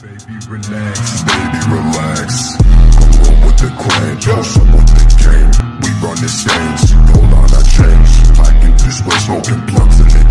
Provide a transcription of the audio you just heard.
Baby relax, come roll with the clan, toast up with the gang. We run this game, hold on I change. I can just smoking blunts in